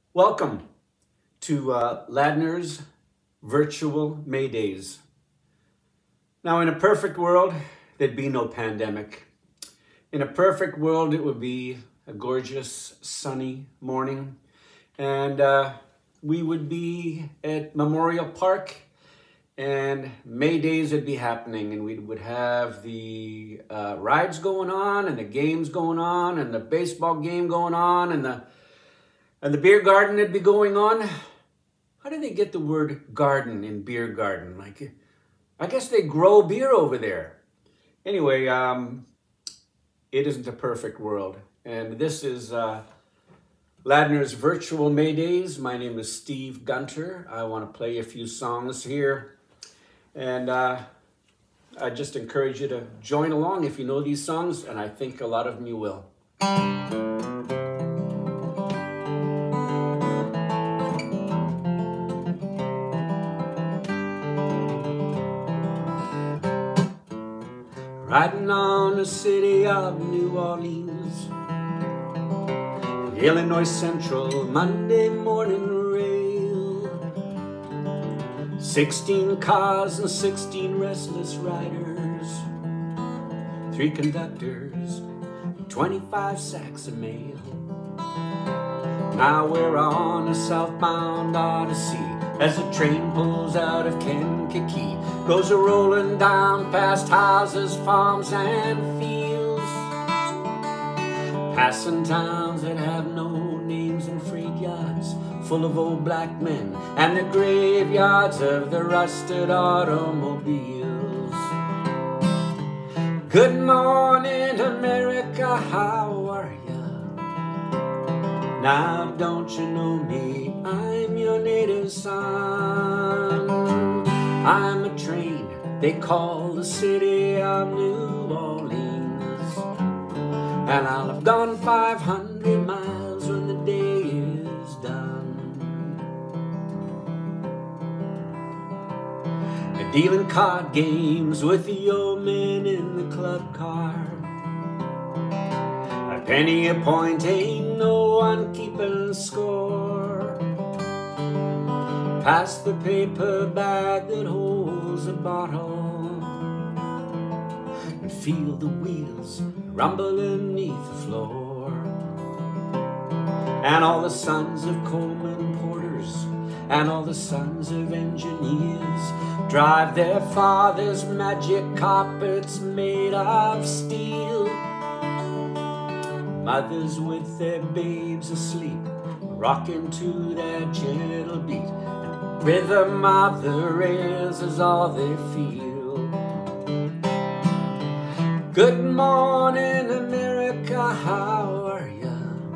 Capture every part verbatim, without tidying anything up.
Welcome to uh, Ladner's virtual May Days. Now, in a perfect world, there'd be no pandemic. In a perfect world, it would be a gorgeous, sunny morning, and uh, we would be at Memorial Park, and May Days would be happening, and we would have the uh, rides going on, and the games going on, and the baseball game going on, and the And the beer garden would be going on. How do they get the word garden in beer garden? Like, I guess they grow beer over there. Anyway, um, it isn't a perfect world. And this is uh, Ladner's virtual May Days. My name is Steve Gunter. I want to play a few songs here. And uh, I just encourage you to join along if you know these songs. And I think a lot of them you will. Riding on the city of New Orleans, Illinois Central, Monday morning rail. Sixteen cars and sixteen restless riders, three conductors, twenty-five sacks of mail. Now we're on a southbound Odyssey as the train pulls out of Kankakee, goes a-rolling down past houses, farms, and fields, passing towns that have no names and freight yards full of old black men and the graveyards of the rusted automobiles. Good morning, America, how are ya? Now don't you know me, I'm your native son. I'm a train they call the city of New Orleans, and I'll have gone five hundred miles when the day is done. And dealing card games with the old men in the club car. A penny a point, ain't no one keeping score. Pass the paper bag that holds a bottle, and feel the wheels rumbling beneath the floor. And all the sons of Coleman porters and all the sons of engineers drive their fathers' magic carpets made of steel. Mothers with their babes asleep, rocking to their gentle beat. Rhythm of the rails is all they feel. Good morning, America, how are ya?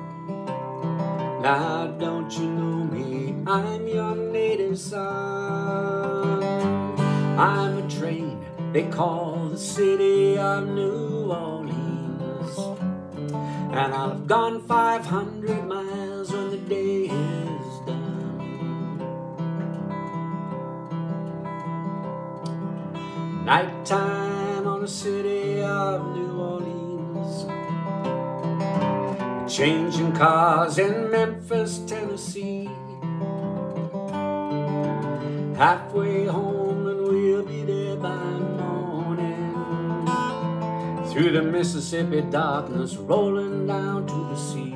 Now don't you know me, I'm your native son. I'm a train they call the city of New Orleans, and I'll have gone five hundred miles when the day is done. Nighttime on the city of New Orleans, changing cars in Memphis, Tennessee. Halfway home and we'll be there by morning, through the Mississippi darkness rolling down to the sea.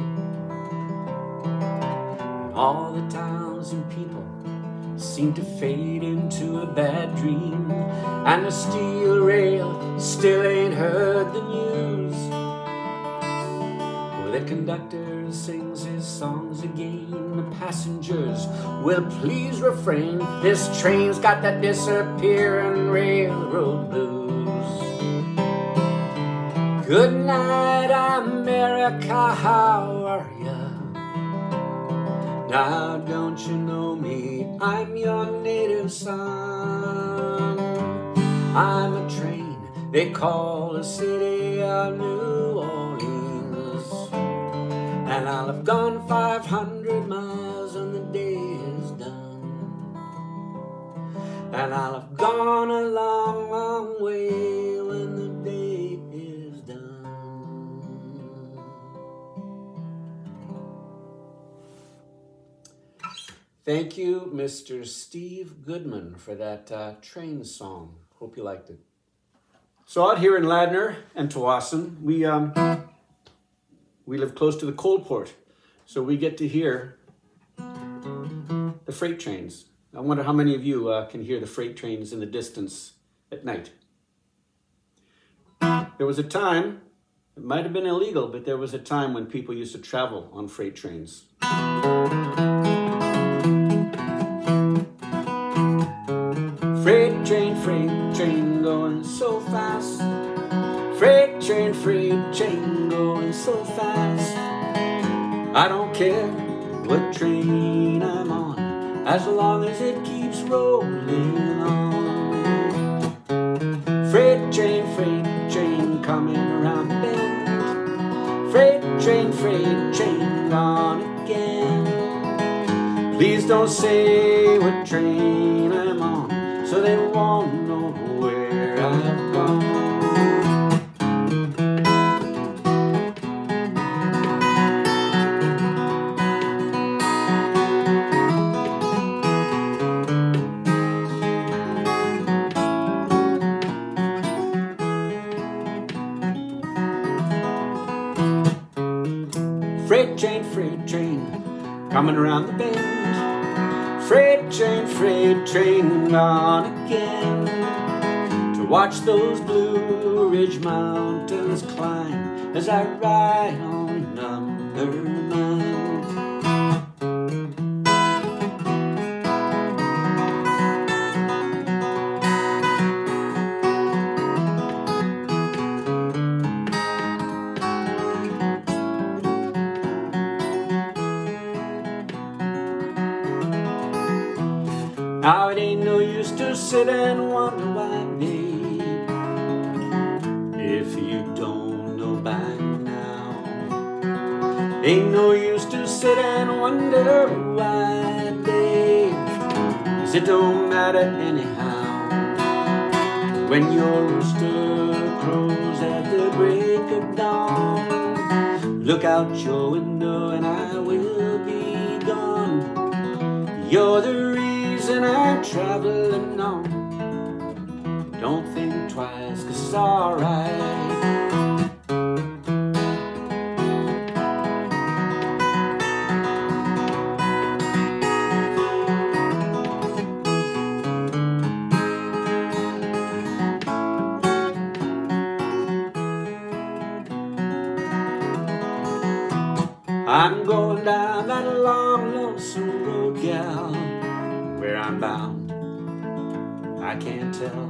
And all the towns and people seem to fade into a bad dream, and the steel rail still ain't heard the news. Well, the conductor sings his songs again, the passengers will please refrain. This train's got that disappearing railroad blues. Good night, America, how are ya? Now don't you know me, I'm your native son. I'm a train they call the city of New Orleans, and I'll have gone five hundred miles when the day is done. And I'll have gone a long, long way when the day is done. Thank you, Mister Steve Goodman, for that uh, train song. Hope you liked it. So out here in Ladner and Tawasin, we um, we live close to the coal port, so we get to hear the freight trains. I wonder how many of you uh, can hear the freight trains in the distance at night. There was a time, it might have been illegal, but there was a time when people used to travel on freight trains. Freight train, freight train going so fast. Freight train, freight train going so fast. I don't care what train I'm on, as long as it keeps rolling on. Freight train, freight train coming around the bend. Freight train, freight train gone again. Please don't say what train I'm on, so they won't know where I've gone. Freight train, freight train, coming around the bend. Freight train, freight train, on again. To watch those Blue Ridge Mountains climb as I ride on number nine. Now it ain't no use to sit and wonder why, babe, if you don't know by now. Ain't no use to sit and wonder why, babe, 'cause it don't matter anyhow. When your rooster crows at the break of dawn, look out your window and I will be gone. You're the reason I'm traveling on. Don't think twice, 'cause it's alright. I'm going down that long, lonesome road, gal. Where I'm bound, I can't tell.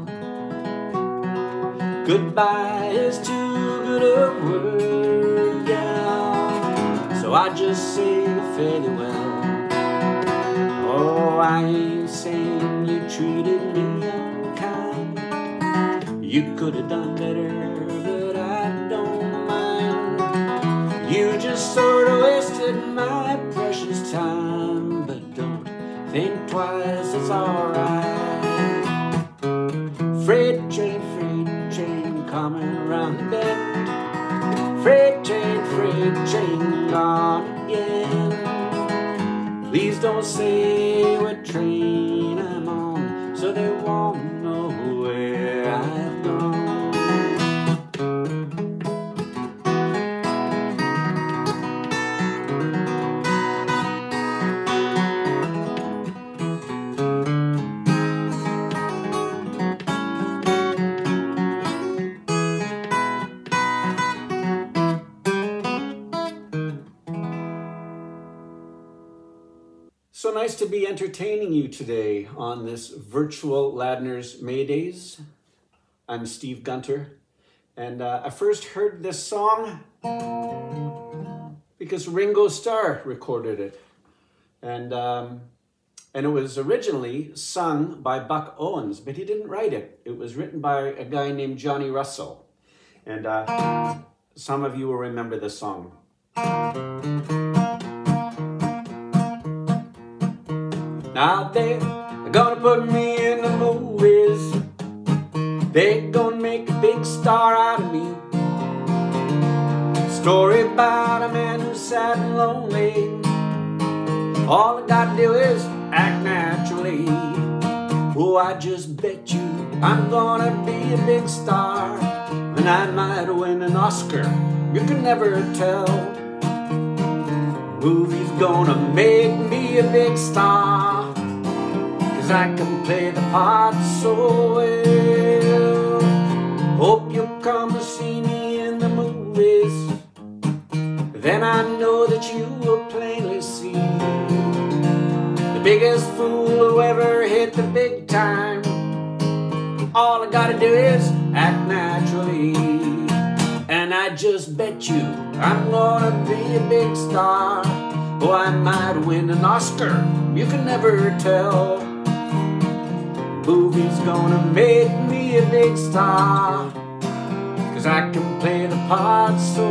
Goodbye is too good a word, gal, so I just say fare thee well. Oh, I ain't saying you treated me unkind. You could have done better, but I don't mind. You just sort of wasted my precious time, but don't think twice, it's alright. Freight train, freight train, coming around the bend. Freight train, freight train, on again. Please don't say what train I'm on, so they won't know where I've gone. So nice to be entertaining you today on this virtual Ladner's May Days. I'm Steve Gunter, and uh, I first heard this song because Ringo Starr recorded it, and um, and it was originally sung by Buck Owens, but he didn't write it. It was written by a guy named Johnny Russell, and uh, some of you will remember this song. Now they're gonna put me in the movies. They're gonna make a big star out of me. Story about a man who's sad and lonely. All I gotta do is act naturally. Oh, I just bet you I'm gonna be a big star, and I might win an Oscar, you can never tell. Movie's gonna make me a big star, 'cause I can play the part so well. Hope you'll come to see me in the movies, then I know that you will plainly see the biggest fool who ever hit the big time. All I gotta do is act naturally, and I just bet you I'm gonna be a big star. Oh, I might win an Oscar, you can never tell. Movie's gonna make me a big star, 'cause I can play the part so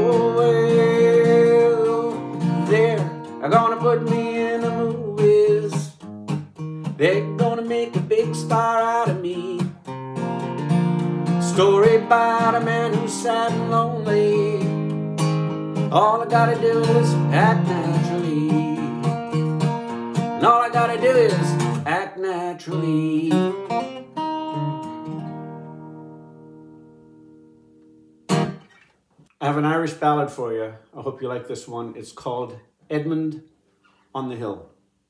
well. They're gonna put me in the movies, they're gonna make a big star out of me. Story about a man who's sad and lonely. All I gotta do is act naturally, and all I gotta do is act naturally. I have an Irish ballad for you. I hope you like this one. It's called Edmund on the Hill.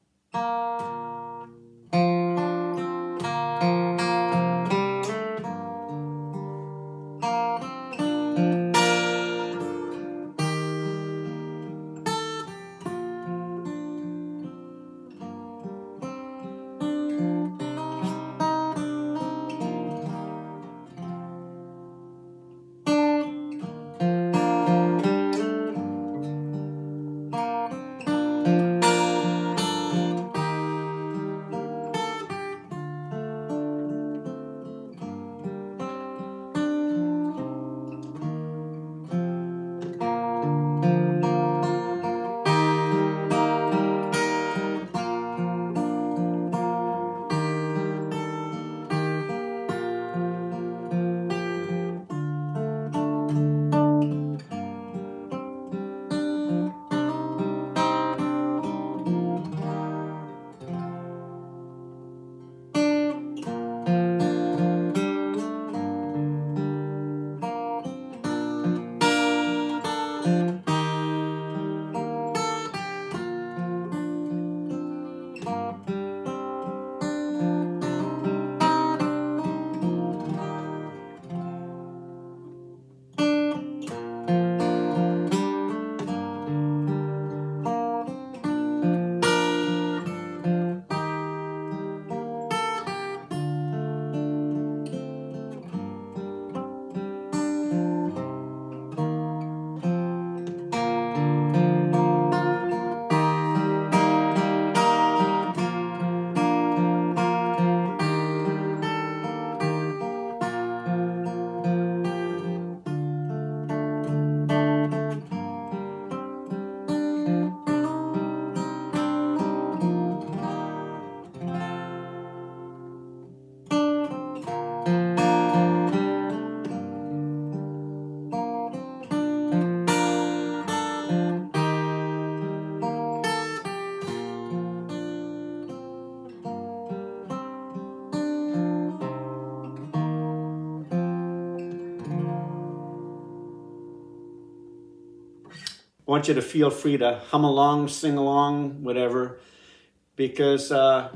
I want you to feel free to hum along, sing along, whatever, because uh,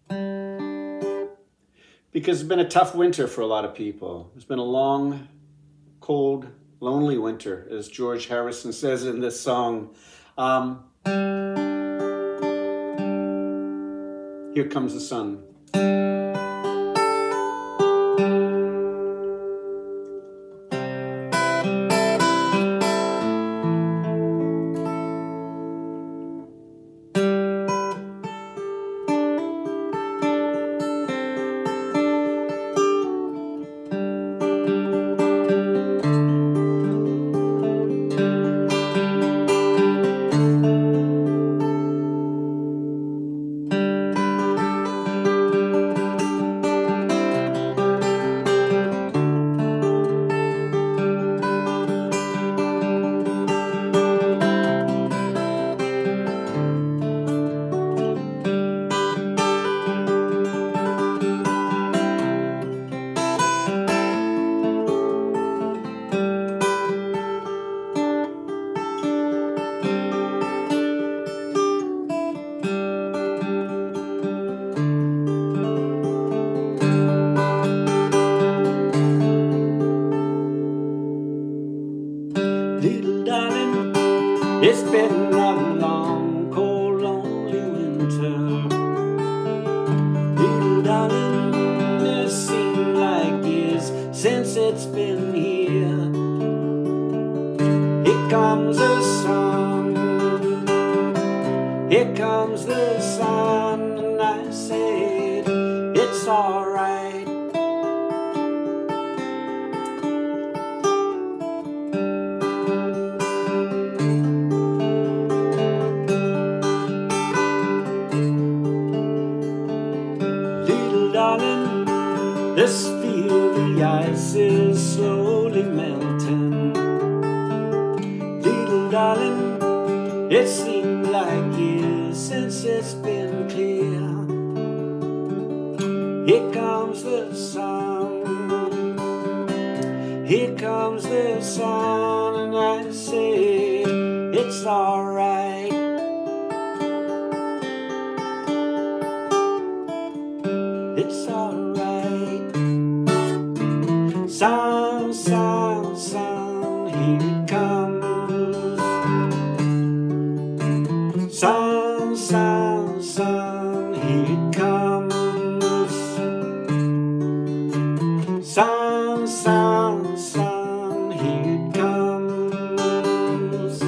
because it's been a tough winter for a lot of people. It's been a long, cold, lonely winter, as George Harrison says in this song. Um, Here Comes the Sun. It's been a long, cold, lonely winter. Little darling, it seems like years since it's been here. Here comes the sun, here comes the sun, and I said, it's alright. Little darling, this field, the ice is slowly melting. Little darling, it seems like years since it's been clear. Here comes the sun, here comes the sun, and I say it's alright. It's alright. Sun, sun, sun, here it comes. Sun, sun, sun, here it comes. Sun, sun, sun, here it comes.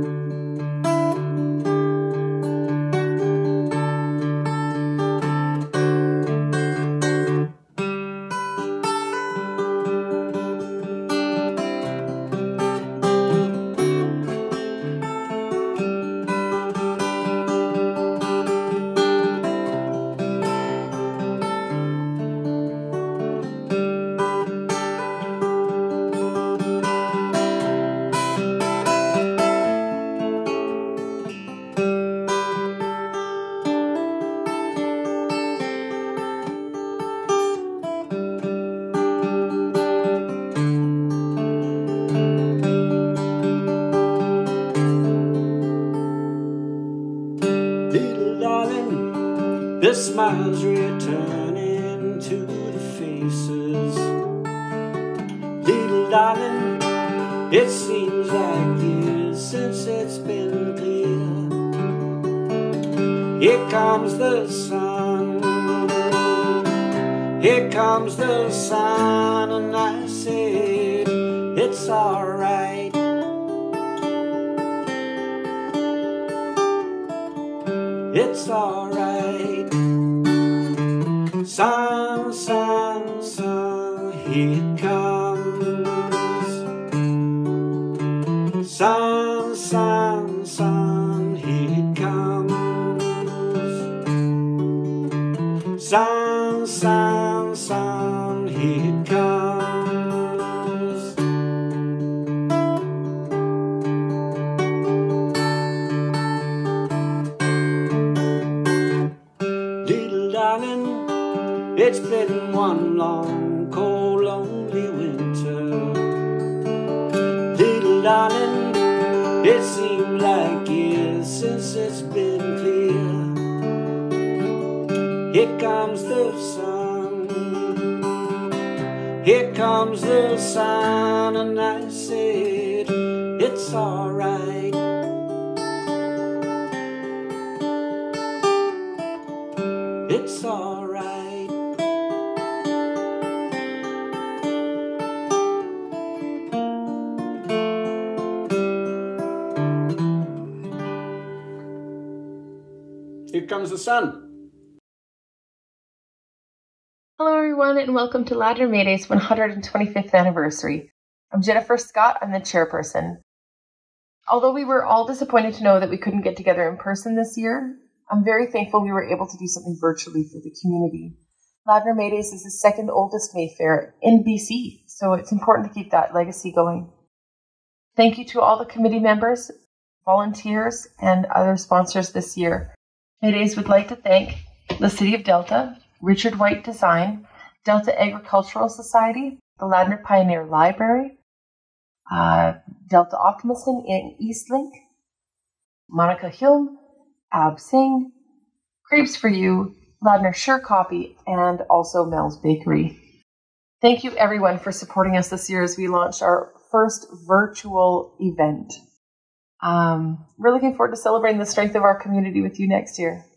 Little darling, the smiles returning to the faces. Little darling, it seems like years since it's been clear. Here comes the sun, here comes the sun, and I said it's alright. It's alright. Sun, sun, sun, here it comes. Sun, sun, sun, here it comes. Sun, sun, sun, here it comes. Little darling, it's been one long, cold, lonely winter. Little darling, it seems like years since it's been clear. Here comes the sun, here comes the sun, and I said it's alright. It's alright. Here comes the sun. Hello everyone and welcome to Ladner Mayday's one hundred twenty-fifth anniversary. I'm Jennifer Scott, I'm the chairperson. Although we were all disappointed to know that we couldn't get together in person this year, I'm very thankful we were able to do something virtually for the community. Ladner Maydays is the second oldest May Fair in B C, so it's important to keep that legacy going. Thank you to all the committee members, volunteers, and other sponsors this year. Maydays would like to thank the City of Delta, Richard White Design, Delta Agricultural Society, the Ladner Pioneer Library, uh, Delta Optimism in Eastlink, Monica Hulme, Ab Singh, Crepes for You, Ladner Sure Copy, and also Mel's Bakery. Thank you everyone for supporting us this year as we launched our first virtual event. Um, we're looking forward to celebrating the strength of our community with you next year.